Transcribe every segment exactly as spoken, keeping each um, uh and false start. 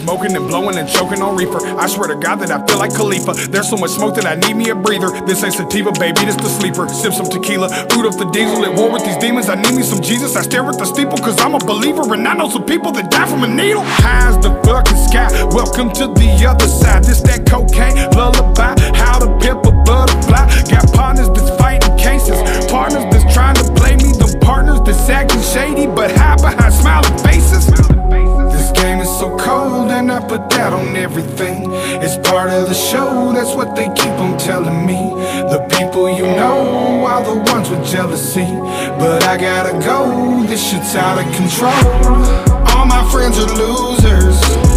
smoking and blowing and choking on reefer. I swear to God that I feel like Khalifa. There's so much smoke that I need me a breather. This ain't sativa, baby, this the sleeper. Sip some tequila, boot up the diesel. At war with these demons, I need me some Jesus. I stare at the steeple cause I'm a believer, and I know some people that die from a needle. High as the fucking sky, welcome to the other side. This that cocaine lullaby, how to pimp a butterfly. Got partners that's fighting cases, partners that's trying to play me, them partners that's acting shady but hide behind smiling faces. This game is so cold and I put that on everything. It's part of the show, that's what they keep on telling me. The people you know are the ones with jealousy, but I gotta go, this shit's out of control. All my friends are losers,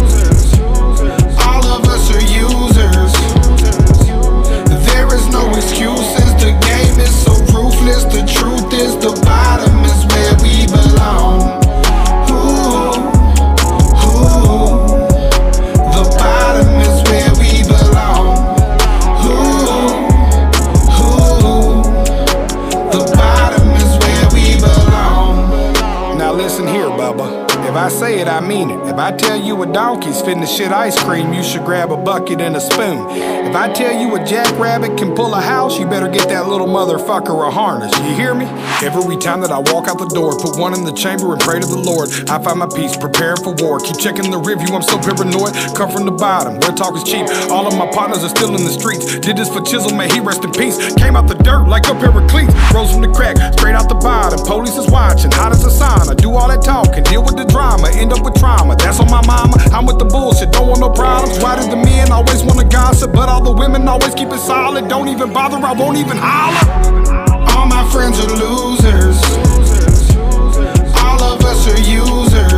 all of us are users. There is no excuses, the game is so ruthless. The truth is the bottom is where we belong. Ooh, ooh, the bottom is where we belong. Ooh, ooh, the bottom is where we belong. Now listen here, Bubba. If I say it, I mean it. If I tell you a donkey's finna shit ice cream, you should grab a bucket and a spoon. If I tell you a jackrabbit can pull a house, you better get that little motherfucker a harness. You hear me? Every time that I walk out the door, put one in the chamber and pray to the Lord. I find my peace, preparing for war. Keep checking the review, I'm so paranoid. Come from the bottom, where talk is cheap. All of my partners are still in the streets. Did this for Chisel, may he rest in peace. Came out the dirt like a Pericles. Rose from the crack, straight out the bottom. Police is watching, hot as a sauna. Do all that talking, deal with the drama, end up with trauma. That's on my mama, I'm with the bullshit, don't want no problems. Why did the men always want to gossip, but all the women always keep it solid? Don't even bother, I won't even holler. All my friends are losers, all of us are users.